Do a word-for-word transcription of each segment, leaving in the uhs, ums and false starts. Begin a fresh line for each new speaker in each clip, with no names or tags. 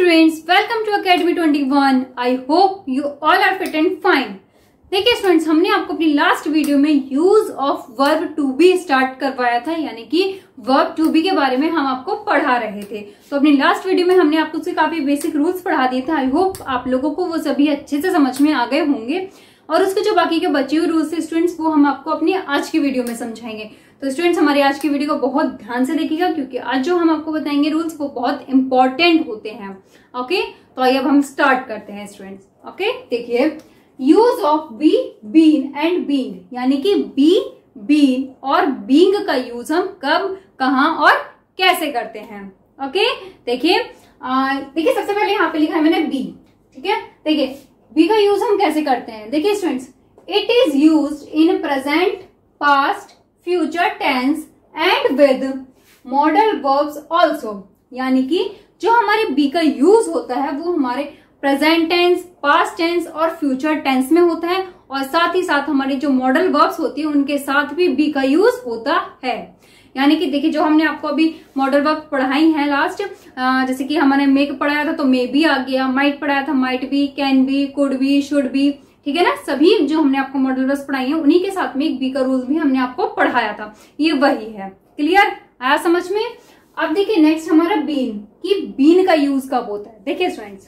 students, welcome to Academy twenty one. I hope you all are fit and fine. देखिए students, हमने आपको अपनी last video में use of verb to be start करवाया था, यानी कि वर्ब टू बी के बारे में हम आपको पढ़ा रहे थे. तो अपनी लास्ट वीडियो में हमने आपको उसके काफी बेसिक रूल्स पढ़ा दिए थे. आई होप आप लोगों को वो सभी अच्छे से समझ में आ गए होंगे और उसके जो बाकी के बचे हुए रूल्स थे स्टूडेंट्स, वो हम आपको अपनी आज की वीडियो में समझाएंगे. तो स्टूडेंट्स, हमारी आज की वीडियो को बहुत ध्यान से देखिएगा क्योंकि आज जो हम आपको बताएंगे रूल्स वो बहुत इंपॉर्टेंट होते हैं. ओके, तो आइए अब हम स्टार्ट करते हैं स्टूडेंट्स. ओके, देखिए use of be, been and being, यानी कि बी, बीन और बीइंग का यूज हम कब, कहां और कैसे करते हैं. ओके, देखिए देखिए सबसे पहले यहाँ पे लिखा है मैंने बी. ठीक है, देखिए बी का यूज हम कैसे करते हैं. देखिए students, it is used in present, past, future tense and with modal verbs also, यानी कि जो हमारे बी का यूज होता है वो हमारे प्रेजेंट टेंस, पास्ट टेंस और फ्यूचर टेंस में होता है और साथ ही साथ हमारी जो मॉडल वर्ब्स होती है उनके साथ भी बी का यूज होता है. यानी कि देखिए जो हमने आपको अभी मॉडल वर्ब पढ़ाई है लास्ट, जैसे कि हमने मेक पढ़ाया था तो मे भी आ गया, माइट पढ़ाया था might be, can be, could be, should be. ठीक है ना, सभी जो हमने आपको मॉडल वर्ब्स पढ़ाई है उन्हीं के साथ में एक बी का रूल भी हमने आपको पढ़ाया था. ये वही है. क्लियर आया समझ में. अब देखिए नेक्स्ट हमारा बीन, कि बीन का यूज कब होता है. देखिए students,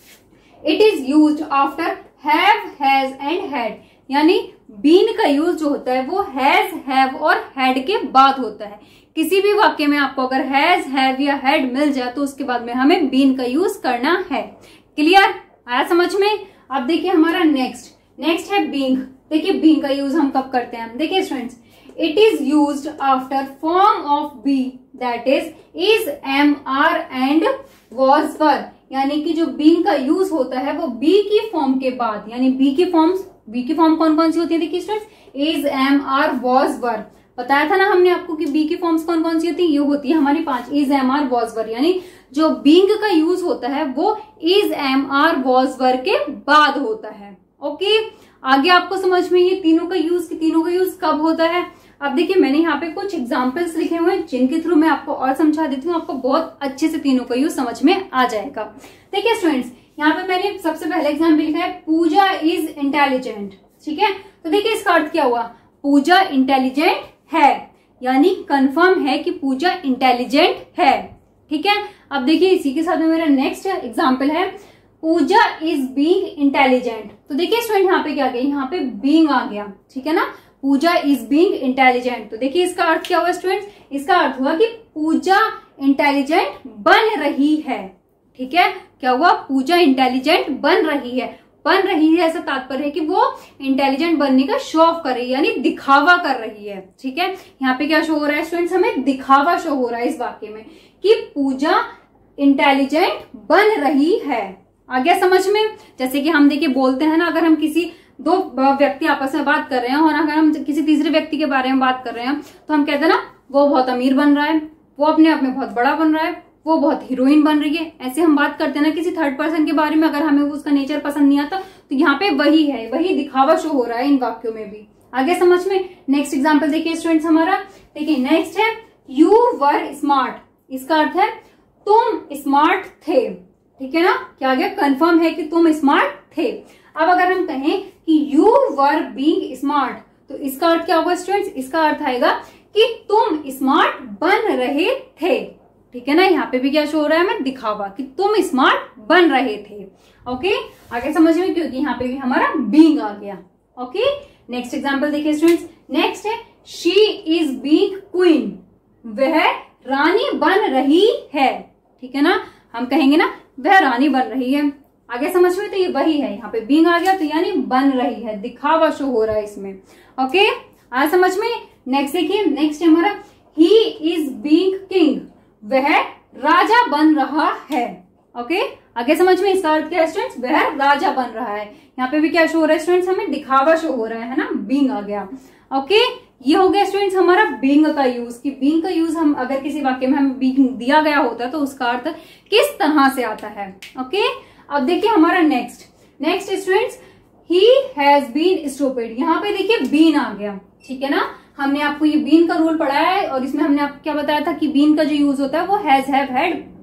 it is used after have, has and had, यानी बीन का यूज जो होता है वो हैज, हैव और हैड के बाद होता है. किसी भी वाक्य में आपको अगर हैज, हैव या हैड मिल जाए तो उसके बाद में हमें बीन का यूज करना है. क्लियर आया समझ में. अब देखिए हमारा नेक्स्ट नेक्स्ट है बीइंग. देखिए बीइंग का यूज हम कब करते हैं. देखिए students, it is used after form of be, that is is, am, are and was पर, यानी कि जो बीइंग का यूज होता है वो बी की फॉर्म के बाद, यानी बी की फॉर्म्स, बी की फॉर्म कौन कौन सी होती है. देखिए students, is, am, are, was, were, बताया था ना हमने आपको कि बी की फॉर्म्स कौन कौन सी होती है. ये होती है हमारी पांच, is, am, are, was, were, यानी जो बीइंग का यूज होता है वो is, am, are, was, were के बाद होता है. ओके, आगे आपको समझ में ये तीनों का यूज, कि तीनों का यूज कब होता है. अब देखिए मैंने यहाँ पे कुछ एग्जाम्पल्स लिखे हुए हैं जिनके थ्रू मैं आपको और समझा देती हूँ, आपको बहुत अच्छे से तीनों का यूज समझ में आ जाएगा. देखिए स्टूडेंट्स, यहाँ पे मैंने सबसे पहले एग्जाम्पल लिखा है पूजा इज इंटेलिजेंट. ठीक है, तो देखिए इसका अर्थ क्या हुआ. पूजा इंटेलिजेंट है, यानी कंफर्म है कि पूजा इंटेलिजेंट है. ठीक है, अब देखिए इसी के साथ में मेरा नेक्स्ट एग्जाम्पल है पूजा इज बीइंग इंटेलिजेंट. तो देखिए स्टूडेंट यहाँ पे क्या गया, यहाँ पे बीइंग आ गया. ठीक है ना, पूजा इज बीइंग इंटेलिजेंट. तो देखिए इसका अर्थ क्या हुआ स्टूडेंट्स, इसका अर्थ हुआ कि पूजा इंटेलिजेंट बन रही है. ठीक है, क्या हुआ, पूजा इंटेलिजेंट बन रही है. बन रही है ऐसा तात्पर्य है कि वो इंटेलिजेंट बनने का शो ऑफ कर रही है, यानी दिखावा कर रही है. ठीक है, यहाँ पे क्या शो हो रहा है स्टूडेंट्स, हमें दिखावा शो हो रहा है इस वाक्य में कि पूजा इंटेलिजेंट बन रही है. आ गया समझ में. जैसे कि हम देखिए बोलते हैं ना, अगर हम किसी दो व्यक्ति आपस में बात कर रहे हैं और अगर हम किसी तीसरे व्यक्ति के बारे में बात कर रहे हैं तो हम कहते हैं ना वो बहुत अमीर बन रहा है, वो अपने आप में बहुत बड़ा बन रहा है, वो बहुत हीरोइन बन रही है. ऐसे हम बात करते हैं ना किसी थर्ड पर्सन के बारे में, अगर हमें उसका नेचर पसंद नहीं आता तो यहाँ पे वही है, वही दिखावा शो हो रहा है इन वाक्यों में भी. आगे समझ में. नेक्स्ट एग्जाम्पल देखिए स्टूडेंट्स हमारा, देखिए नेक्स्ट है यू वर स्मार्ट. इसका अर्थ है तुम स्मार्ट थे. ठीक है ना, क्या गया, कंफर्म है कि तुम स्मार्ट थे. अब अगर हम कहें कि यू वर बीइंग स्मार्ट, तो इसका अर्थ क्या होगा स्टूडेंट्स, इसका अर्थ आएगा कि तुम स्मार्ट बन रहे थे. ठीक है ना, यहाँ पे भी क्या शो हो रहा है हमें, दिखावा कि तुम स्मार्ट बन रहे थे. ओके, आगे समझ में, क्योंकि यहाँ पे भी हमारा बीइंग आ गया. ओके, नेक्स्ट एग्जांपल देखिए स्टूडेंट्स. नेक्स्ट है शी इज बीइंग क्वीन, वह रानी बन रही है. ठीक है ना, हम कहेंगे ना वह रानी बन रही है. आगे समझ में, तो ये वही है, यहाँ पे बीइंग आ गया तो यानी बन रही है, दिखावा शो हो रहा है इसमें. ओके, आ समझ में. नेक्स्ट देखिए, नेक्स्ट हमारा ही इज बीइंग किंग, वह राजा बन रहा है. ओके, आगे समझ में, इसका अर्थ क्या है स्टूडेंट्स, वह राजा बन रहा है. यहाँ पे भी क्या शो हो रहा है स्टूडेंट्स, हमें दिखावा शो हो रहा है ना, बीइंग आ गया. ओके, ये हो गया स्टूडेंट्स हमारा बीइंग का यूज, कि बीइंग का यूज हम अगर किसी वाक्य में हमें बीइंग दिया गया होता है तो उसका अर्थ किस तरह से आता है. ओके, अब देखिए हमारा next next students, he has been stupid. यहाँ पे देखिए बीन आ गया. ठीक है ना, हमने आपको ये बीन का रूल पढ़ाया है और इसमें हमने आपको क्या बताया था कि बीन का जो यूज होता है वो हैज, हैव, हैड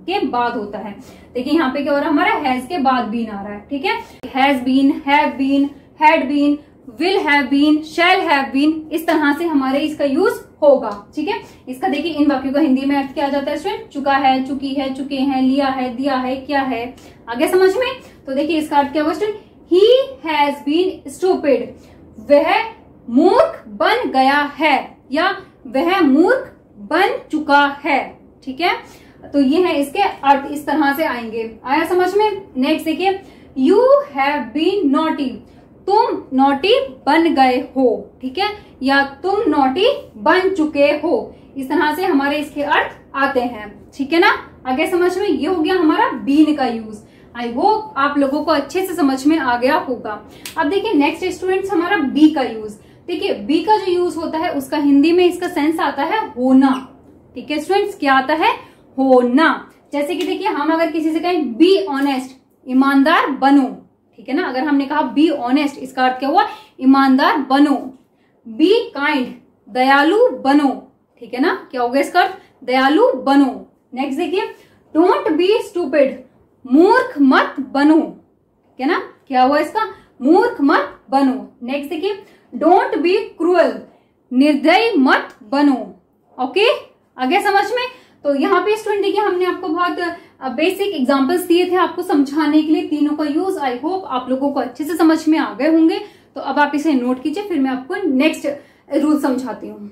के बाद होता है। देखिए यहाँ पे क्या हो रहा है, हमारा हैज के बाद बीन आ रहा है, ठीक है। Has been, have been, had been, will have been, shall have been, इस तरह से हमारे इसका यूज होगा, ठीक है। इसका देखिए इन वाक्यों का हिंदी में अर्थ क्या आ जाता है स्टूडेंट, चुका है, चुकी है, चुके हैं, लिया है, दिया है, क्या है, आगे समझ में। तो देखिए इसका अर्थ क्या होगा student, he has been stupid, वह मूर्ख बन गया है या वह मूर्ख बन चुका है, ठीक है। तो ये है इसके अर्थ, इस तरह से आएंगे। आया समझ में। नेक्स्ट देखिए, यू हैव बीन नॉटी, तुम नॉटी बन गए हो, ठीक है, या तुम नॉटी बन चुके हो, इस तरह से हमारे इसके अर्थ आते हैं, ठीक है ना। आगे समझ में। ये हो गया हमारा बीन का यूज। आई होप आप लोगों को अच्छे से समझ में आ गया होगा। अब देखिए नेक्स्ट स्टूडेंट्स हमारा बी का यूज। देखिए बी का जो यूज होता है उसका हिंदी में इसका सेंस आता है होना, ठीक है स्टूडेंट्स, क्या आता है, होना। जैसे कि देखिए हम अगर किसी से कहें बी ऑनेस्ट, ईमानदार बनो, ठीक है ना। अगर हमने कहा बी ऑनेस्ट, इसका अर्थ क्या हुआ, ईमानदार बनो। बी काइंड, दयालु बनो, ठीक है ना, क्या होगा इसका अर्थ, दयालु बनो। नेक्स्ट देखिए, डोंट बी स्टूपिड, मूर्ख मत बनो, ठीक है ना, क्या हुआ इसका, मूर्ख मत बनो। नेक्स्ट देखिए, डोंट बी क्रूअल, निर्दयी मत बनो। ओके, आगे समझ में। तो यहाँ पे स्टूडेंट देखिए हमने आपको बहुत बेसिक एग्जांपल्स दिए थे आपको समझाने के लिए तीनों का यूज। आई होप आप लोगों को अच्छे से समझ में आ गए होंगे। तो अब आप इसे नोट कीजिए, फिर मैं आपको नेक्स्ट रूल समझाती हूँ।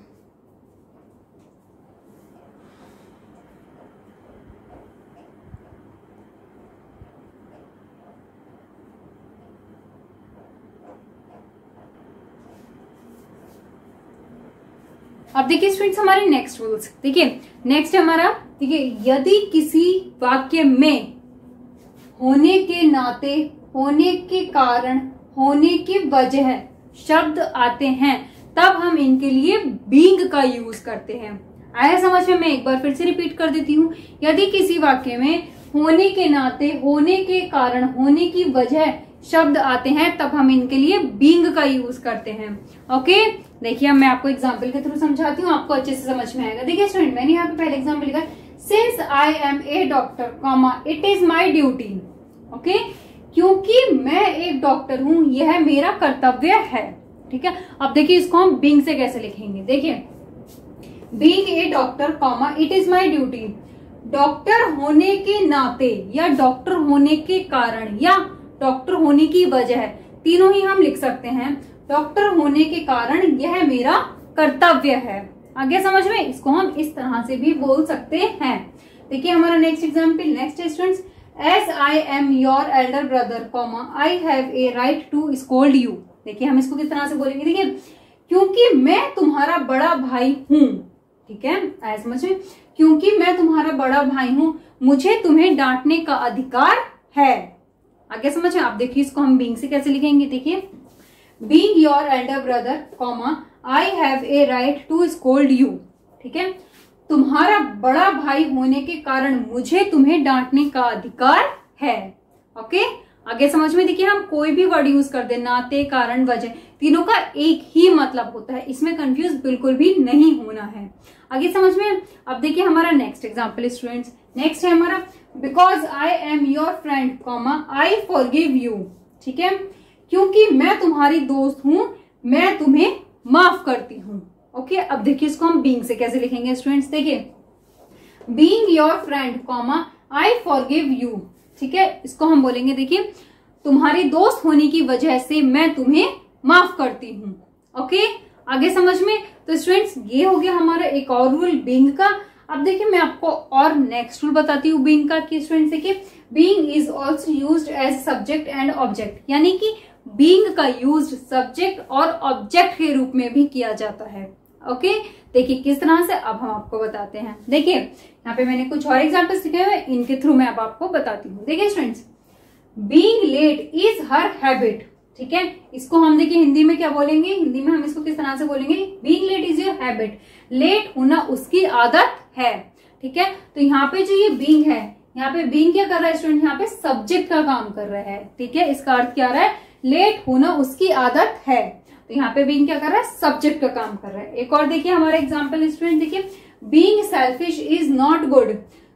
अब देखिए स्टूडेंट्स हमारे नेक्स्ट रूल्स। देखिए नेक्स्ट हमारा, देखिए यदि किसी वाक्य में होने के नाते, होने के कारण, होने की वजह शब्द आते हैं तब हम इनके लिए बीइंग का यूज करते हैं। आया समझ में। मैं एक बार फिर से रिपीट कर देती हूँ। यदि किसी वाक्य में होने के नाते, होने के कारण, होने की वजह शब्द आते हैं तब हम इनके लिए बीइंग का यूज करते हैं। ओके, देखिए मैं आपको एग्जाम्पल के थ्रू समझाती हूँ, आपको अच्छे से समझ में आएगा। देखिए स्टूडेंट मैंने यहाँ पे पहले एग्जाम्पल लिखा, since I am a doctor comma it is my duty. Okay, क्योंकि मैं एक डॉक्टर हूं यह मेरा कर्तव्य है, ठीक है। अब देखिए इसको हम बीइंग से कैसे लिखेंगे। देखिए being a doctor comma it is my duty, doctor होने के नाते या डॉक्टर होने के कारण या डॉक्टर होने की वजह, तीनों ही हम लिख सकते हैं। डॉक्टर होने के कारण यह मेरा कर्तव्य है। आगे समझ में। इसको हम इस तरह से भी बोल सकते हैं। देखिए हमारा next example, next students, as I am your elder brother comma I have a right to scold you. देखिए हम इसको किस तरह से बोलेंगे। देखिए क्योंकि मैं तुम्हारा बड़ा भाई हूं, ठीक है, आया समझ में। क्योंकि मैं तुम्हारा बड़ा भाई हूं मुझे तुम्हें डांटने का अधिकार है। आगे समझ में। आप देखिए इसको हम बीइंग से कैसे लिखेंगे। देखिए being your elder brother comma I have a right to scold you, ठीक है, तुम्हारा बड़ा भाई होने के कारण मुझे तुम्हें डांटने का अधिकार है। ओके, आगे समझ में। देखिए हम कोई भी वर्ड यूज कर दे, नाते, कारण, वजह, तीनों का एक ही मतलब होता है, इसमें कंफ्यूज बिल्कुल भी नहीं होना है। आगे समझ में। अब देखिए हमारा नेक्स्ट एग्जाम्पल स्टूडेंट्स, नेक्स्ट है हमारा, because I am your friend comma I forgive you, ठीक है, क्योंकि मैं तुम्हारी दोस्त हूं मैं तुम्हें माफ करती हूं। ओके, अब देखिए इसको हम बीइंग से कैसे लिखेंगे स्टूडेंट्स। देखिए being your friend comma I forgive you, ठीक है, इसको हम बोलेंगे देखिए तुम्हारी दोस्त होने की वजह से मैं तुम्हें माफ करती हूँ। ओके, आगे समझ में। तो स्टूडेंट्स ये हो गया हमारा एक और रूल बीइंग का। अब देखिए मैं आपको और नेक्स्ट रूल बताती हूँ बीइंग का कि स्टूडेंट्स देखिए being is also used as subject and object, यानी कि बीइंग का यूज सब्जेक्ट और ऑब्जेक्ट के रूप में भी किया जाता है। ओके, देखिए किस तरह से, अब हम आपको बताते हैं। देखिए यहाँ पे मैंने कुछ और एग्जांपल्स लिखे हुए, इनके थ्रू मैं अब आपको बताती हूँ। देखिए students, being late is her habit, ठीक है, इसको हम देखिए हिंदी में क्या बोलेंगे, हिंदी में हम इसको किस तरह से बोलेंगे, being late is your habit, late होना उसकी आदत है, ठीक है। तो यहाँ पे जो ये बीइंग है, यहाँ पे बीइंग क्या कर रहा है स्टूडेंट, यहाँ पे सब्जेक्ट का काम कर रहा है, ठीक है। इसका अर्थ क्या आ रहा है, लेट होना उसकी आदत है। तो यहाँ पे बीइंग क्या कर रहा है, सब्जेक्ट का काम कर रहा है। एक और देखिए हमारा एग्जांपल स्टूडेंट, देखिए being selfish is not good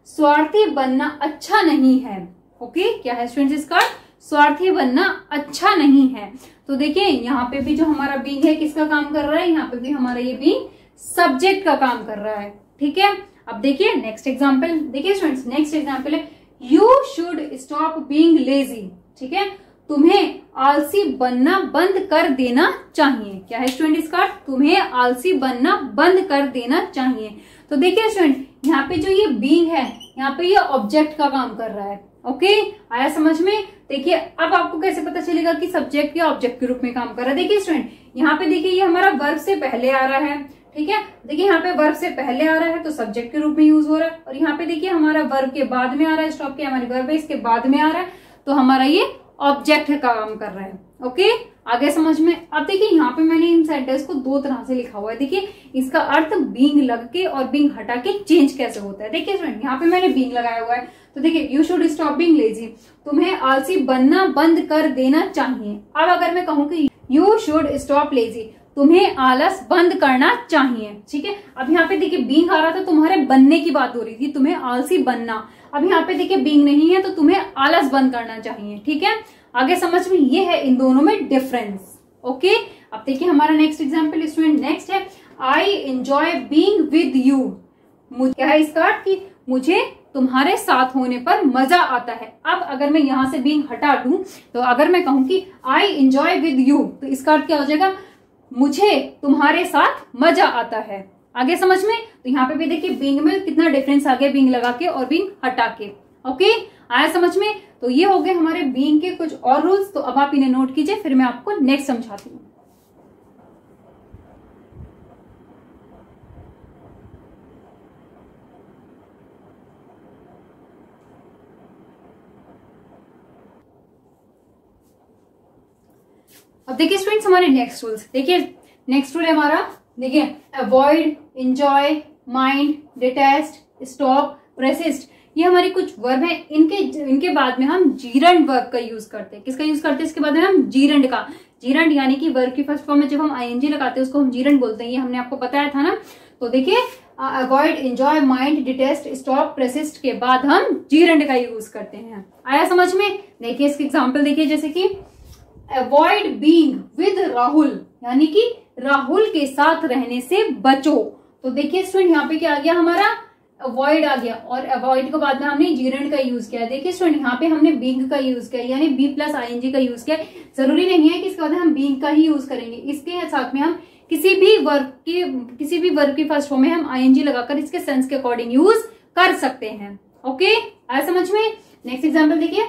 स्वार्थी बनना अच्छा नहीं है। ओके, क्या है स्टूडेंट्स इसका अर्थ? स्वार्थी बनना अच्छा नहीं है। तो देखिए यहाँ पे भी जो हमारा बीइंग है किसका काम कर रहा है, यहाँ पे भी हमारा ये बीइंग सब्जेक्ट का काम कर रहा है। ठीक है, अब देखिए नेक्स्ट एग्जाम्पल, देखिए स्टूडेंट्स नेक्स्ट एग्जाम्पल है you should stop being lazy. ठीक है, तुम्हें आलसी बनना बंद कर देना चाहिए। क्या है स्टूडेंट इसका अर्थ? तुम्हें आलसी बनना बंद कर देना चाहिए। तो देखिए स्टूडेंट यहाँ पे जो ये बीइंग है, यहाँ पे ये ऑब्जेक्ट का काम कर रहा है। ओके, आया समझ में? देखिए अब आपको कैसे पता चलेगा कि सब्जेक्ट या ऑब्जेक्ट के रूप में काम कर रहा है। देखिए स्टूडेंट यहाँ पे देखिए ये हमारा वर्ब से पहले आ रहा है। ठीक है, देखिए यहाँ पे वर्ब से पहले आ रहा है तो सब्जेक्ट के रूप में यूज हो रहा है, और यहाँ पे देखिए हमारा वर्ब के बाद में आ रहा है, स्टॉप के हमारी वर्ब है इसके बाद में आ रहा है, तो हमारा ये ऑब्जेक्ट का काम कर रहा है। ओके, आगे समझ में? अब देखिए यहाँ पे मैंने इन सेंटेंस को दो तरह से लिखा हुआ है। देखिए इसका अर्थ बीइंग लग के और बीइंग हटा के चेंज कैसे होता है। देखिए स्टूडेंट यहाँ पे मैंने बीइंग लगाया हुआ है, तो देखिए you should stop being lazy, तुम्हें आलसी बनना बंद कर देना चाहिए। अब अगर मैं कहूँ कि यू शुड स्टॉप लेजी, तुम्हें आलस बंद करना चाहिए। ठीक है, अब यहाँ पे देखिए बीइंग आ रहा था, तुम्हारे बनने की बात हो रही थी, तुम्हें आलसी बनना। अब यहाँ पे देखिए बीइंग नहीं है तो तुम्हें आलस बंद करना चाहिए। ठीक है, आगे समझ में? ये है इन दोनों में डिफरेंस। ओके, अब देखिए हमारा नेक्स्ट एग्जाम्पल स्टूडेंट नेक्स्ट है I enjoy being with you. क्या है इसका अर्थ? कि मुझे तुम्हारे साथ होने पर मजा आता है। अब अगर मैं यहाँ से बीइंग हटा दूं, तो अगर मैं कहूं कि आई एंजॉय विद यू, तो इसका अर्थ क्या हो जाएगा? मुझे तुम्हारे साथ मजा आता है। आगे समझ में? तो यहाँ पे भी देखिए बीइंग में कितना डिफरेंस आ गया, बीइंग लगा के और बीइंग हटा के। ओके, आया समझ में? तो ये हो गए हमारे बीइंग के कुछ और रूल्स। तो अब आप इन्हें नोट कीजिए, फिर मैं आपको नेक्स्ट समझाती हूँ। अब देखिए स्टूडेंट्स हमारे नेक्स्ट रूल्स, देखिए नेक्स्ट रूल है हमारा, देखिए avoid, enjoy, mind, detest, stop, resist, ये हमारी कुछ वर्ब है। इनके इनके बाद में हम जीरंड वर्ब का यूज करते हैं। किसका यूज करते हैं इसके बाद में? हम जीरंड का। जीरंड यानी कि वर्ब की फर्स्ट फॉर्म में जब हम आईएनजी लगाते हैं उसको हम जीरंड बोलते हैं। ये हमने आपको बताया था ना। तो देखिए avoid, enjoy, mind, detest, stop, resist के बाद हम जीरंड का यूज करते हैं। आया समझ में? देखिए इसके एग्जाम्पल देखिए, जैसे कि अवॉइड बीइंग विद राहुल, यानी कि राहुल के साथ रहने से बचो। तो देखिए स्टूडेंट यहाँ पे क्या आ गया हमारा? अवॉइड आ गया, और अवॉइड के बाद में हमने जीरंड का यूज किया। देखिए स्टूडेंट यहाँ पे हमने बीइंग का यूज किया, यानी बी प्लस आईएनजी का यूज किया। जरूरी नहीं है कि इसके बाद हम बीइंग का ही यूज करेंगे, इसके साथ में हम किसी भी वर्ब की किसी भी वर्ब की फर्स्ट फॉर्म में हम आईएनजी लगाकर इसके सेंस के अकॉर्डिंग यूज कर सकते हैं। ओके, आया समझ में? नेक्स्ट एग्जाम्पल देखिए,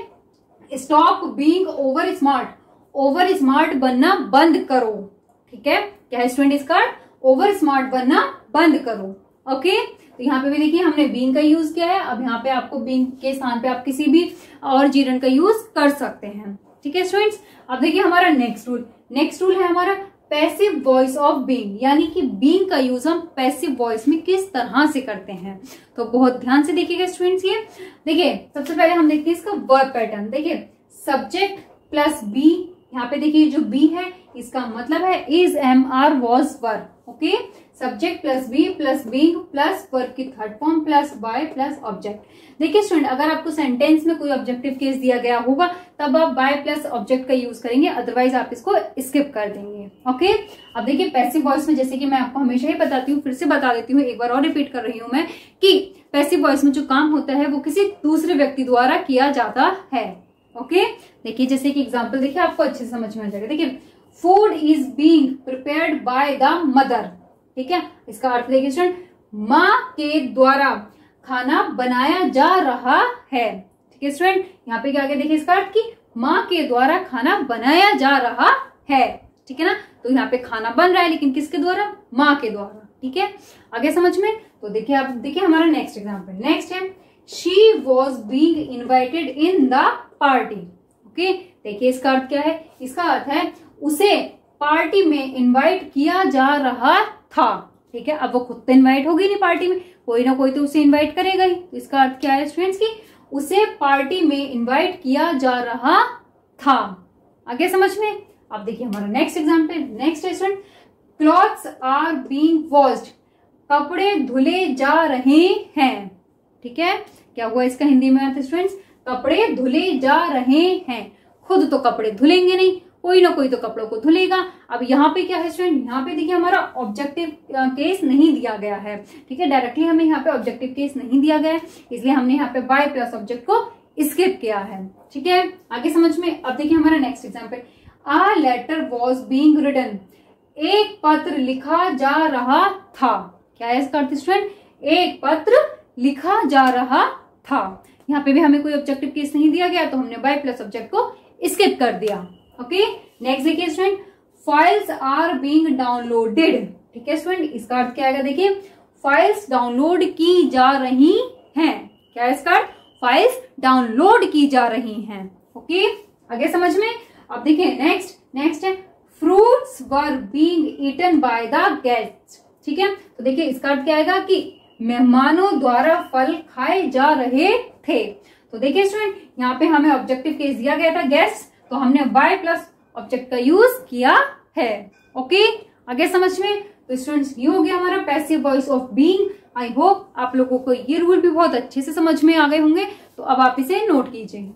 stop being over smart, over smart बनना बंद करो। ठीक है, क्या है स्टूडेंट इसका? ओवर स्मार्ट बनना बंद करो। ओके, तो यहाँ पे भी देखिए हमने बीइंग का यूज किया है। अब यहाँ पे आपको बीइंग के स्थान पे आप किसी भी और जीरंड का यूज कर सकते हैं। ठीक है स्टूडेंट्स, अब देखिए हमारा नेक्स्ट रूल, नेक्स्ट रूल है हमारा पैसिव वॉइस ऑफ बीइंग, यानी कि बीइंग का यूज हम पैसिव वॉइस में किस तरह से करते हैं। तो बहुत ध्यान से देखिएगा स्टूडेंट्स। ये देखिए सबसे पहले हम देखते हैं इसका वर्ब पैटर्न। देखिए सब्जेक्ट प्लस बी, यहाँ पे देखिए जो बी है इसका मतलब है is, am, are, was, were. Okay, subject plus be plus being plus verb की third form plus by plus object. देखिए स्टूडेंट अगर आपको सेंटेंस में कोई ऑब्जेक्टिव केस दिया गया होगा तब आप बाय प्लस ऑब्जेक्ट का यूज करेंगे, अदरवाइज आप इसको स्किप कर देंगे। ओके, अब देखिए पैसिव वॉइस में जैसे कि मैं आपको हमेशा ही बताती हूँ, फिर से बता देती हूँ, एक बार और रिपीट कर रही हूँ मैं, कि पैसिव वॉइस में जो काम होता है वो किसी दूसरे व्यक्ति द्वारा किया जाता है। ओके, देखिए जैसे कि एग्जाम्पल देखिए आपको अच्छे से समझ में आ जाएगा। देखिए food is being prepared by the mother. ठीक है, इसका अर्थ देखिए स्टूडेंट, माँ के द्वारा खाना बनाया जा रहा है। ठीक है स्टूडेंट, यहाँ पे क्या आ गया देखिए इसका अर्थ कि माँ के द्वारा खाना बनाया जा रहा है। ठीक है ना, तो यहाँ पे खाना बन रहा है लेकिन किसके द्वारा? माँ के द्वारा। ठीक है, आगे समझ में? तो देखिए आप देखिए हमारा नेक्स्ट एग्जाम्पल, नेक्स्ट है she was being invited in the party. Okay, देखिए इसका अर्थ क्या है? इसका अर्थ है उसे पार्टी में इनवाइट किया जा रहा था। ठीक है, अब वो खुद तो इनवाइट होगी नहीं पार्टी में, कोई ना कोई तो उसे इनवाइट करेगा ही। तो इसका अर्थ क्या है स्टूडेंट्स की उसे पार्टी में इनवाइट किया जा रहा था। आगे समझ में? अब देखिए हमारा नेक्स्ट एग्जाम्पल, नेक्स्ट है student clothes are being washed, कपड़े धुले जा रहे हैं। ठीक है, क्या हुआ इसका हिंदी में अर्थ स्टूडेंट्स? कपड़े धुले जा रहे हैं। खुद तो कपड़े धुलेंगे नहीं, कोई ना कोई तो कपड़ों को धुलेगा। अब यहाँ पे क्या है स्टूडेंट? यहाँ पे देखिए हमारा ऑब्जेक्टिव केस नहीं दिया गया है, ठीक है, डायरेक्टली हमें यहाँ पे ऑब्जेक्टिव केस नहीं दिया गया है, इसलिए हमने यहाँ पे बाय प्लस ऑब्जेक्ट को स्किप किया है, ठीक है। आगे समझ में। अब देखिए हमारा next example, a letter was being written, एक पत्र लिखा जा रहा था। क्या है इसका अर्थ स्टूडेंट? एक पत्र लिखा जा रहा था। यहाँ पे भी हमें कोई ऑब्जेक्टिव केस नहीं दिया गया, तो हमने बाय प्लस ऑब्जेक्ट को स्किप कर दिया। ओके, नेक्स्ट देखिए student, files are being downloaded. ठीक है स्टूडेंट, इसका अर्थ क्या आएगा? देखिए फाइल्स डाउनलोड की जा रही हैं। क्या है इसका अर्थ? फाइल्स डाउनलोड की जा रही हैं। ओके, आगे समझ में। अब देखिए नेक्स्ट नेक्स्ट है, fruits were being eaten by the guest. ठीक है, तो देखिए इसका अर्थ क्या आएगा कि मेहमानों द्वारा फल खाए जा रहे थे। तो देखिए स्टूडेंट, यहाँ पे हमें ऑब्जेक्टिव केस दिया गया था गेस्ट, तो हमने बाय प्लस ऑब्जेक्ट का यूज किया है। ओके, आगे समझ में। तो स्टूडेंट्स ये हो गया हमारा passive voice of being. I hope आप लोगों को ये रूल भी बहुत अच्छे से समझ में आ गए होंगे, तो अब आप इसे नोट कीजिए।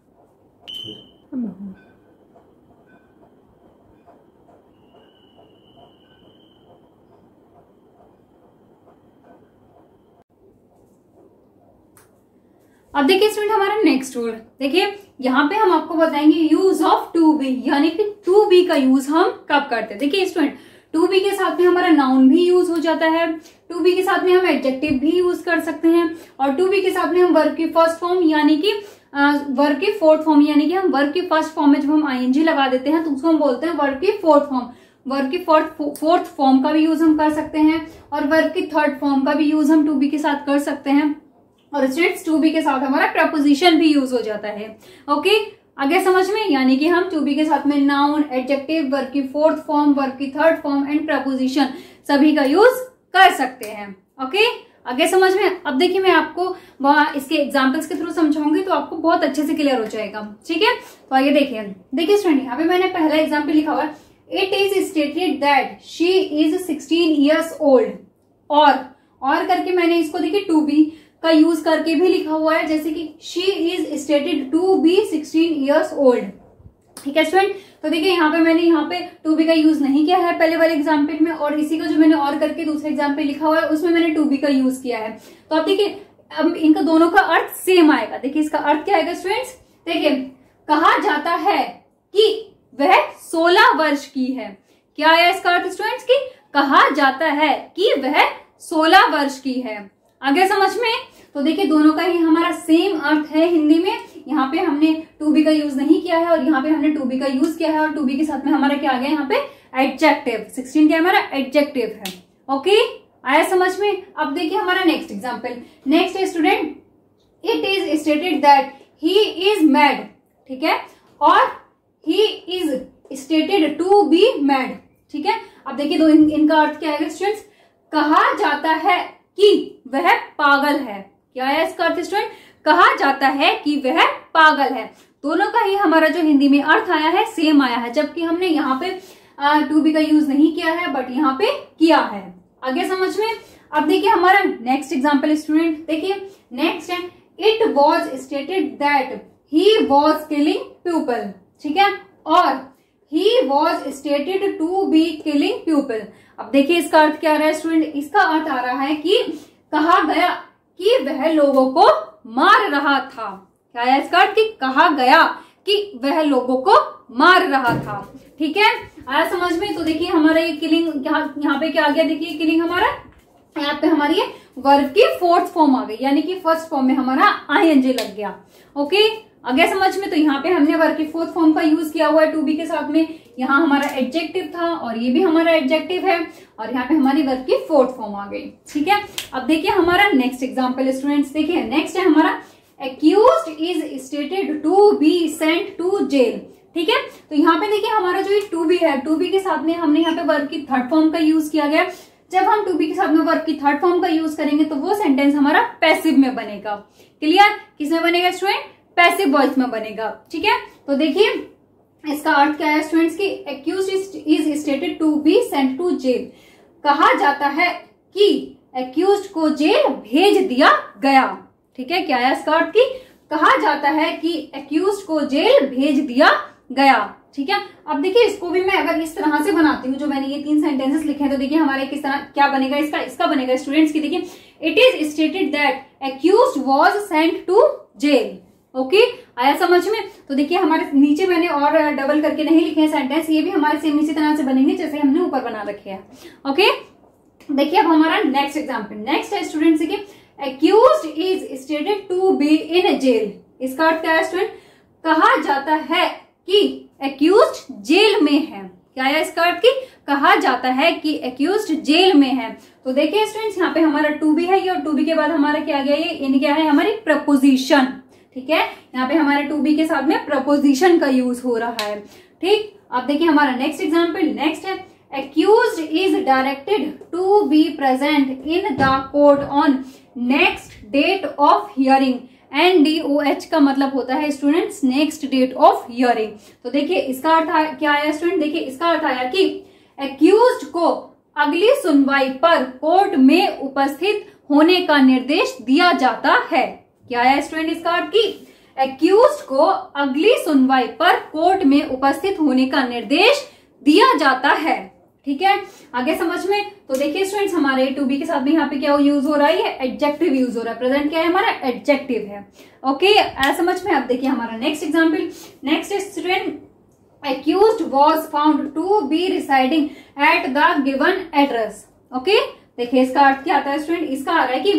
अब देखिए स्टूडेंट हमारा नेक्स्ट रूल, देखिए यहाँ पे हम आपको बताएंगे यूज ऑफ टू बी, यानी कि टू बी का यूज हम कब करते हैं। देखिए स्टूडेंट, टू बी के साथ में हमारा नाउन भी यूज हो जाता है, टू बी के साथ में हम एडजेक्टिव भी यूज कर सकते हैं, और टू बी के साथ में हम वर्ब की फर्स्ट फॉर्म यानी कि वर्ब की फोर्थ फॉर्म, यानी कि हम वर्ब की फर्स्ट फॉर्म में जब हम आईएनजी लगा देते हैं तो उसको हम बोलते हैं वर्ब की फोर्थ फॉर्म। वर्ब की फोर्थ फोर्थ फॉर्म का भी यूज हम कर सकते हैं, और वर्ब की थर्ड फॉर्म का भी यूज हम टू बी के साथ कर सकते हैं, और स्टूडेंट्स टू बी के साथ हमारा प्रपोजिशन भी यूज हो जाता है। ओके, आगे समझ में, यानी कि हम टू बी के साथ में नाउन, एडजेक्टिव, वर्ब की फोर्थ फॉर्म, वर्ब की थर्ड फॉर्म एंड प्रपोजिशन सभी का यूज कर सकते हैं। ओके, आगे समझ में। अब देखिए मैं आपको वहां इसके एग्जांपल्स के थ्रू समझाऊंगी, तो आपको बहुत अच्छे से क्लियर हो जाएगा। ठीक है, तो आइए देखिए। देखिए स्टूडेंट, यहाँ पे मैंने पहला एग्जाम्पल लिखा हुआ है, it is stated that she is sixteen years old. और और करके मैंने इसको देखिए टू बी का यूज करके भी लिखा हुआ है, जैसे कि she is stated to be sixteen years old. ठीक है स्टूडेंट, तो देखिए यहाँ पे मैंने यहाँ पे टू बी का यूज नहीं किया है पहले वाले एग्जाम्पल में, और इसी का जो मैंने और करके दूसरे एग्जाम्पल लिखा हुआ है उसमें मैंने टू बी का यूज किया है। तो अब देखिए अब इनका दोनों का अर्थ सेम आएगा। देखिए इसका अर्थ क्या आएगा स्टूडेंट्स? देखिए कहा जाता है कि वह सोलह वर्ष की है। क्या आया इसका अर्थ स्टूडेंट्स? की कहा जाता है कि वह सोलह वर्ष की है। आगे समझ में। तो देखिए दोनों का ही हमारा सेम अर्थ है हिंदी में। यहाँ पे हमने टू बी का यूज नहीं किया है, और यहाँ पे हमने टू बी का यूज किया है, और टू बी के साथ में हमारा क्या आ गया यहाँ पे? एडजेक्टिव। सिक्सटीन क्या हमारा? एडजेक्टिव है। ओके, आया समझ में। अब देखिए हमारा नेक्स्ट एग्जाम्पल। नेक्स्ट है student, it is stated that he is mad. ठीक है, और he is stated to be mad. ठीक है, अब देखिए दो इन, इनका अर्थ क्या है स्टूडेंट्स? कहा जाता है कि वह पागल है। क्या है इसका अर्थ स्टूडेंट? कहा जाता है कि वह पागल है। दोनों का ही हमारा जो हिंदी में अर्थ आया है सेम आया है, जबकि हमने यहाँ पे टू बी का यूज नहीं किया है, बट यहाँ पे किया है। आगे समझ में। अब देखिए हमारा नेक्स्ट एग्जाम्पल स्टूडेंट, देखिए नेक्स्ट है, it was stated that he was killing people. ठीक है, और he was stated to be killing people. अब देखिए इसका अर्थ क्या आ रहा है स्टूडेंट? इसका अर्थ आ रहा है कि कहा गया कि वह लोगों को मार रहा था। क्या है इसका अर्थ? कि कहा गया कि वह लोगों को मार रहा था। ठीक है, आया समझ में। तो देखिए हमारा ये किलिंग यहाँ यहाँ पे क्या आ गया? देखिए किलिंग हमारा यहाँ पे हमारी वर्ब की फोर्थ फॉर्म आ गई, यानी कि फर्स्ट फॉर्म में हमारा आईएनजी लग गया। ओके, आगे समझ में। तो यहाँ पे हमने वर्ब की फोर्थ फॉर्म का यूज किया हुआ है टू बी के साथ में। यहाँ हमारा एडजेक्टिव था, और ये भी हमारा एडजेक्टिव है, और यहाँ पे हमारी वर्ब की फोर्थ फॉर्म आ गई। ठीक है, अब देखिए हमारा नेक्स्ट एग्जाम्पल स्टूडेंट्स। देखिए नेक्स्ट है हमारा, accused is stated to be sent to jail. ठीक है, तो यहाँ पे देखिए हमारा जो ये टू बी है, टू बी के साथ में हमने यहाँ पे वर्ब की थर्ड फॉर्म का यूज किया गया। जब हम टू बी के साथ में वर्ब की थर्ड फॉर्म का यूज करेंगे तो वो सेंटेंस हमारा पैसिव में बनेगा। क्लियर? किसमें बनेगा स्टूडेंट? पैसिव वॉइस में बनेगा। ठीक है, तो देखिए इसका अर्थ क्या है स्टूडेंट्स की, accused is stated to be sent to jail. कहा जाता है कि एक्यूज्ड को जेल भेज दिया गया। ठीक है, क्या है इसका अर्थ की कहा जाता है कि एक्यूज को जेल भेज दिया गया। ठीक है, अब देखिए इसको भी मैं अगर इस तरह से बनाती हूँ, जो मैंने ये तीन सेंटेंसेस लिखे हैं, तो देखिए हमारे किस तरह क्या बनेगा इसका इसका बनेगा स्टूडेंट्स की, देखिए it is stated that accused was sent to jail. Okay, आया समझ में? तो देखिए हमारे नीचे मैंने और डबल करके नहीं लिखे हैं सेंटेंस, ये भी हमारे सेम इसी तरह से बनेंगे जैसे हमने ऊपर बना रखे हैं। ओके, देखिए अब हमारा नेक्स्ट एग्जाम्पल नेक्स्ट है स्टूडेंट्स, देखिए accused is stated to be in jail. इसका अर्थ क्या है स्टूडेंट? कहा जाता है कि एक्यूज्ड जेल में है। क्या है इसका अर्थ की कहा जाता है कि एक्यूज्ड जेल में है। तो देखिए स्टूडेंट्स यहाँ पे हमारा टू बी है ये, और टू बी के बाद हमारा क्या गया ये इन क्या है हमारी प्रपोजिशन। ठीक है, यहाँ पे हमारे टू बी के साथ में प्रपोजिशन का यूज हो रहा है। ठीक, अब देखिए हमारा नेक्स्ट एग्जाम्पल नेक्स्ट है accused is directed to be present in the court on next date of hearing. N D O H का मतलब होता है students next date of hearing. तो देखिए इसका अर्थ क्या आया स्टूडेंट? देखिए इसका अर्थ आया कि एक्यूज्ड को अगली सुनवाई पर कोर्ट में उपस्थित होने का निर्देश दिया जाता है। क्या है स्टूडेंट इसका अर्थ की एक्यूज्ड को अगली सुनवाई पर कोर्ट में उपस्थित होने का निर्देश दिया जाता है। ठीक है, आगे समझ में? तो देखिए स्टूडेंट्स हमारे टू बी के साथ भी यहाँ पे क्या यूज हो रहा है? एडजेक्टिव यूज हो रहा है। प्रेजेंट क्या है हमारा? एडजेक्टिव है। ओके, ऐसा समझ में? अब देखिए हमारा next example next student accused was found to be residing at the given address. Okay, देखिए इसका अर्थ क्या आता है स्टूडेंट? इसका आ रहा है कि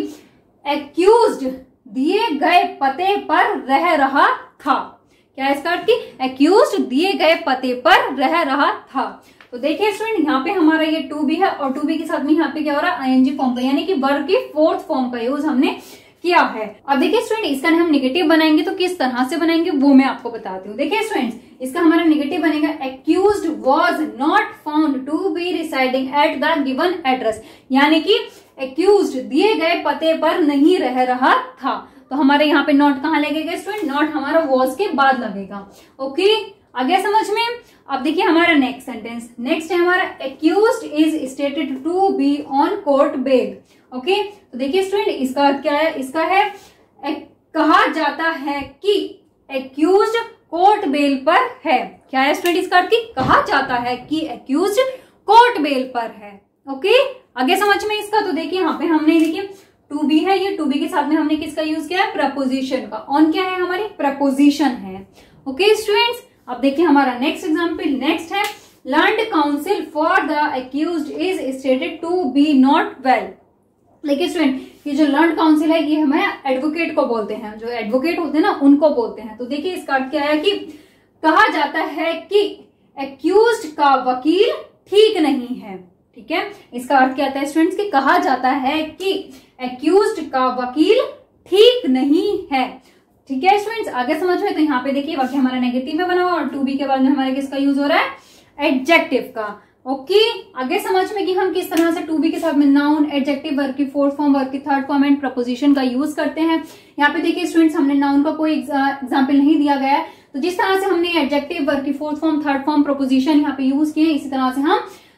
एक्यूज्ड दिए गए पते पर रह रहा था। क्या है इसका अर्थ की एक्यूज्ड दिए गए पते पर रह रहा था। तो देखिए स्टूडेंट यहाँ पे हमारा ये टू बी है, और टू बी के साथ में यहाँ पे क्या हो रहा है? आईएनजी फॉर्म का, यानी कि वर्ब की फोर्थ फॉर्म का यूज हमने किया है। अब देखिए स्टूडेंट इसका हम निगेटिव बनाएंगे तो किस तरह से बनाएंगे वो मैं आपको बताती हूँ। देखिए स्टूडेंट्स इसका हमारा निगेटिव बनेगा accused was not found to be residing at the given address, यानी कि एक्यूज्ड दिए गए पते पर नहीं रह रहा था। तो हमारे यहाँ पे नॉट कहाँ लगेगा स्टूडेंट? नॉट हमारा वॉज के बाद लगेगा। ओके, आगे समझ में? अब देखिए हमारा नेक्स्ट सेंटेंस नेक्स्ट है हमारा accused is stated to be on court bail. Okay, तो देखिए स्टूडेंट इसका अर्थ क्या है? इसका है एक, कहा जाता है कि एक्यूज्ड कोर्ट बेल पर है। क्या है स्टूडेंट इसका अर्थ? की कहा जाता है कि एक्यूज्ड कोर्ट बेल पर है। ओके, आगे समझ में इसका? तो देखिए यहाँ पे हमने देखिए टू बी है, ये टू बी के साथ में हमने किसका यूज किया है? प्रपोजिशन का। ऑन क्या है हमारी? प्रपोजिशन है। ओके स्टूडेंट्स, अब देखिए हमारा नेक्स्ट एग्जाम्पल नेक्स्ट है learned counsel for the accused is stated to be not well. देखिए स्टूडेंट ये जो लर्नड काउंसिल है ये हमें एडवोकेट को बोलते हैं, जो एडवोकेट होते हैं ना उनको बोलते हैं। तो देखिए इसका अर्थ क्या है कि कहा जाता है कि एक्यूज्ड का वकील ठीक नहीं है। ठीक है, इसका अर्थ क्या आता है स्टूडेंट्स की कहा जाता है कि एक्यूज्ड का वकील ठीक नहीं है। ठीक है स्टूडेंट्स, आगे समझ में? तो यहाँ पे देखिए वाक्य हमारा नेगेटिव में बना हुआ, और टू बी के बाद में हमारे किसका यूज हो रहा है? एडजेक्टिव का। ओके, आगे समझ में कि हम किस तरह से टू बी के साथ में नाउन, एडजेक्टिव, वर्ब की फोर्थ फॉर्म, वर्ब की थर्ड फॉर्म एंड प्रपोजिशन का यूज करते हैं। यहाँ पे देखिए स्टूडेंट्स हमने नाउन का कोई एग्जाम्पल नहीं दिया गया है, तो जिस तरह से हमने एडजेक्टिव, वर्ब की fourth form, third form, preposition यहाँ पे यूज किए, इसी तरह से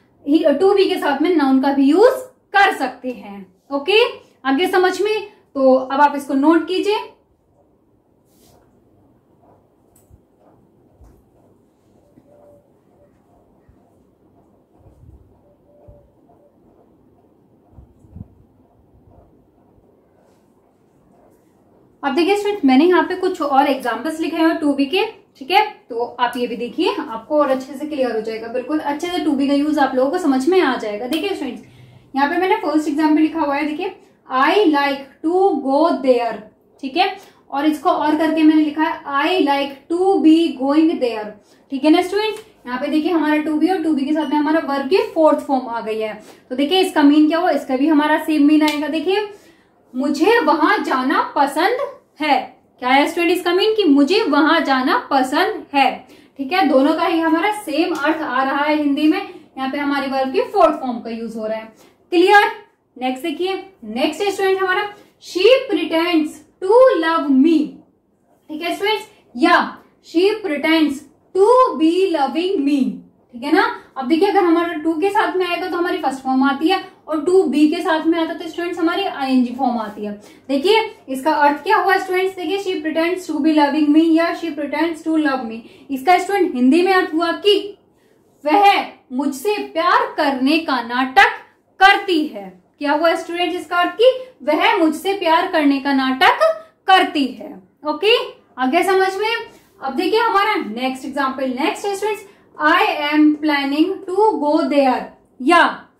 हम टू बी के साथ में नाउन का भी यूज कर सकते हैं। ओके, आगे समझ में? तो अब आप इसको नोट कीजिए। अब देखिए स्टूडेंट मैंने यहाँ पे कुछ और एग्जांपल्स लिखे हैं टू बी के। ठीक है, तो आप ये भी देखिए, आपको और अच्छे से क्लियर हो जाएगा, बिल्कुल अच्छे से टू बी का यूज आप लोगों को समझ में आ जाएगा। देखिए स्टूडेंट्स यहाँ पे मैंने फर्स्ट एग्जाम्पल लिखा हुआ है, देखिए I like to go there. ठीक है, और इसको और करके मैंने लिखा है I like to be going there. ठीक है ना स्टूडेंट्स, यहाँ पे देखिए हमारा टू बी और टू बी के साथ में हमारा वर्ब की फोर्थ फॉर्म आ गई है। तो देखिए इसका मीन क्या हुआ? इसका भी हमारा सेम मीन आएगा। देखिए मुझे वहां जाना पसंद है। क्या है स्टूडेंट इसका मीन? कि मुझे वहां जाना पसंद है। ठीक है, दोनों का ही हमारा सेम अर्थ आ रहा है हिंदी में। यहाँ पे हमारी वर्ब की फोर्थ फॉर्म का यूज हो रहा है। क्लियर? नेक्स्ट देखिए, नेक्स्ट स्टूडेंट हमारा she pretends to love me. ठीक है स्टूडेंट्स, या she pretends to be loving me. ठीक है ना, अब देखिए अगर हमारा टू के साथ में आएगा तो हमारी फर्स्ट फॉर्म आती है, और टू बी के साथ में आता है तो स्टूडेंट्स हमारी आईएनजी फॉर्म आती है। देखिए इसका अर्थ क्या हुआ स्टूडेंट्स, देखिए she pretends to be loving me या she pretends to love me. इसका स्टूडेंट हिंदी में अर्थ हुआ कि वह मुझसे प्यार करने का नाटक करती है। क्या हुआ स्टूडेंट इसका अर्थ कि वह मुझसे प्यार करने का नाटक करती है। ओके, आगे समझ में। अब देखिए हमारा नेक्स्ट एग्जांपल, नेक्स्ट है students I am planning to go there या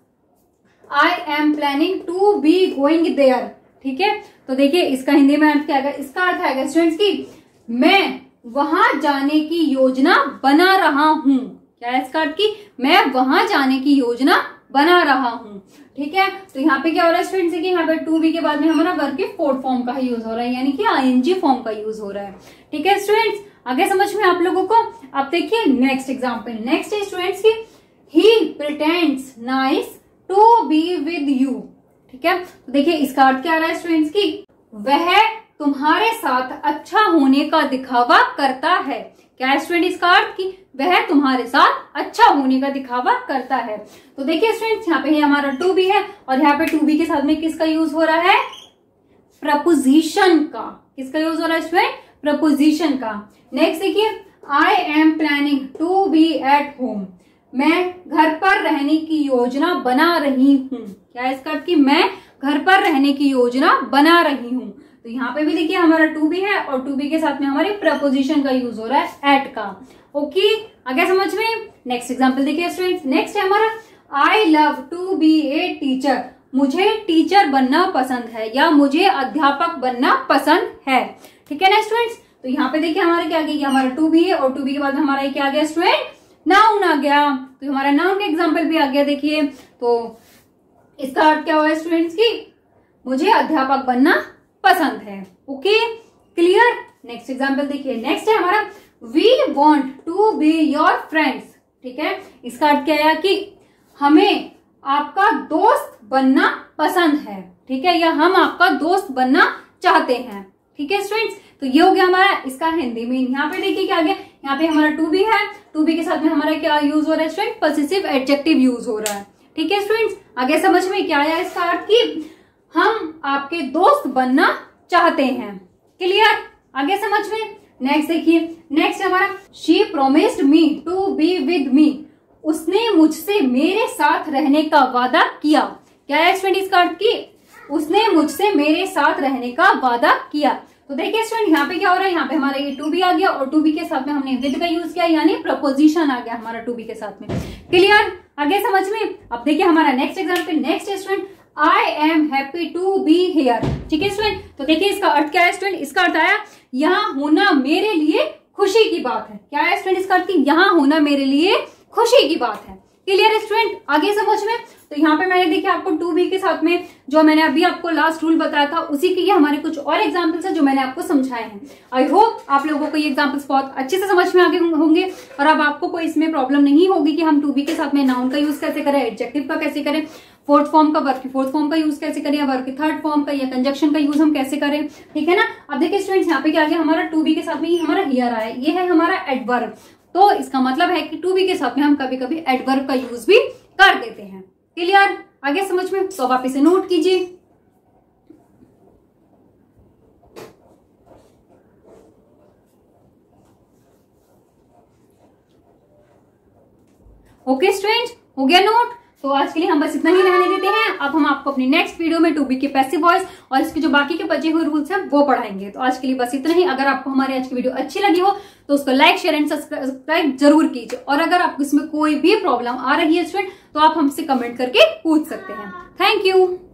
I am planning to be going there. ठीक है, तो देखिए इसका हिंदी में अर्थ क्या आएगा, इसका अर्थ आएगा स्टूडेंट्स की मैं वहां जाने की योजना बना रहा हूं। क्या है इसका अर्थ की मैं वहां जाने की योजना बना रहा हूं। ठीक है, तो यहाँ पे क्या हो रहा है स्टूडेंट्स कि यहाँ पे टू बी के बाद में हमारा वर्ब के फोर्थ फॉर्म का ही यूज हो रहा है, यानी कि आईएनजी फॉर्म का यूज हो रहा है। ठीक है स्टूडेंट्स, आगे समझ में आप लोगों को। अब देखिए नेक्स्ट एग्जांपल, नेक्स्ट है स्टूडेंट्स की he pretends nice to be with you. ठीक है, तो देखिए इसका अर्थ क्या आ रहा है स्टूडेंट्स की वह तुम्हारे साथ अच्छा होने का दिखावा करता है। क्या है स्टूडेंट इसका अर्थ कि वह तुम्हारे साथ अच्छा होने का दिखावा करता है। तो देखिए स्टूडेंट्स यहाँ पे ही हमारा टू बी है और यहाँ पे टू बी के साथ में किसका यूज हो रहा है, प्रपोजिशन का। किसका यूज हो रहा है स्टूडेंट, प्रपोजिशन का। नेक्स्ट देखिए I am planning to be at home, मैं घर पर रहने की योजना बना रही हूँ। क्या है इसका अर्थ कि मैं घर पर रहने की योजना बना रही हूँ। तो यहाँ पे भी देखिए हमारा टू बी है और टू बी के साथ में हमारे प्रपोजिशन का यूज हो रहा है एट का। ओके, आगे समझ में। नेक्स्ट एग्जांपल देखिए स्टूडेंट्स, नेक्स्ट है हमारा I love to be a teacher, मुझे टीचर बनना पसंद है या मुझे अध्यापक बनना पसंद है। ठीक है ना स्टूडेंट्स, तो यहाँ पे देखिए हमारा क्या आ गया, हमारा टू बी है और टू बी के बाद हमारा क्या आ गया स्टूडेंट, नाउन आ गया। तो हमारा नाउन का एग्जाम्पल भी आ गया। देखिए तो इसका अर्थ क्या हुआ स्टूडेंट्स की मुझे अध्यापक बनना पसंद है। Okay, clear. नेक्स्ट एग्जाम्पल देखिए, नेक्स्ट है हमारा we want to be your friends. ठीक है, इसका अर्थ क्या है कि हमें आपका दोस्त बनना पसंद है। ठीक है, या हम आपका दोस्त बनना चाहते हैं। ठीक है स्टूडेंट्स, तो ये हो गया हमारा इसका हिंदी में। यहाँ पे देखिए क्या आ गया, यहाँ पे हमारा टू बी है, टू बी के साथ में हमारा क्या यूज हो रहा है स्टूडेंट, पॉसेसिव एडजेक्टिव यूज हो रहा है। ठीक है स्टूडेंट्स, आगे समझ में क्या आया इसका अर्थ कि हम आपके दोस्त बनना चाहते हैं। क्लियर, आगे समझ में। नेक्स्ट देखिए, नेक्स्ट हमारा she promised me to be with me, उसने मुझसे मेरे साथ रहने का वादा किया। क्या है स्टूडेंट इसका अर्थ की उसने मुझसे मेरे साथ रहने का वादा किया। तो देखिए स्टूडेंट यहाँ पे क्या हो रहा है, यहाँ पे हमारा ये टू बी आ गया और टू बी के साथ में हमने विद का यूज किया, यानी प्रपोजिशन आ गया हमारा टू बी के साथ में। क्लियर, आगे समझ में। अब देखिए हमारा next example, next student I am happy to be here. ठीक है स्टूडेंट, तो देखिए इसका अर्थ क्या है स्टूडेंट, इसका अर्थ आया यहाँ होना मेरे लिए खुशी की बात है। क्या है स्टूडेंट इसका अर्थ की यहाँ होना मेरे लिए खुशी की बात है। क्लियर स्टूडेंट, आगे समझ में। तो यहाँ पे मैंने देखिए आपको टू बी के साथ में जो मैंने अभी आपको लास्ट रूल बताया था उसी के ये हमारे कुछ और एग्जांपल्स हैं जो मैंने आपको समझाए हैं। आई होप आप लोगों को ये एग्जांपल्स बहुत अच्छे से समझ में आगे होंगे और अब आपको कोई इसमें प्रॉब्लम नहीं होगी कि हम टू बी के साथ में नाउन का यूज कैसे करें, एडजेक्टिव का कैसे करें, फोर्थ फॉर्म का, वर्ब की फोर्थ फॉर्म का यूज कैसे करें, या वर्ब की थर्ड फॉर्म का या कंजक्शन का यूज हम कैसे करें। ठीक है ना। अब देखिए स्टूडेंट्स यहाँ पे क्या आ गया, हमारा टू बी के साथ में ही हमारा हियर आया, ये है हमारा एडवर्ब। तो इसका मतलब है कि टू बी के साथ में हम कभी कभी एडवर्ब का यूज भी कर देते हैं। क्लियर, आगे समझ में। तो आप इसे नोट कीजिए। ओके स्टूडेंट, हो गया नोट। तो आज के लिए हम बस इतना ही रहने देते हैं। अब हम आपको अपनी नेक्स्ट वीडियो में टू बी के पैसिव वॉइस और इसके जो बाकी के बचे हुए रूल्स हैं वो पढ़ाएंगे। तो आज के लिए बस इतना ही। अगर आपको हमारी आज की वीडियो अच्छी लगी हो तो उसको लाइक, शेयर एंड सब्सक्राइब जरूर कीजिए। और अगर आपको इसमें कोई भी प्रॉब्लम आ रही है स्टूडेंट तो आप हमसे कमेंट करके पूछ सकते हैं। Thank you.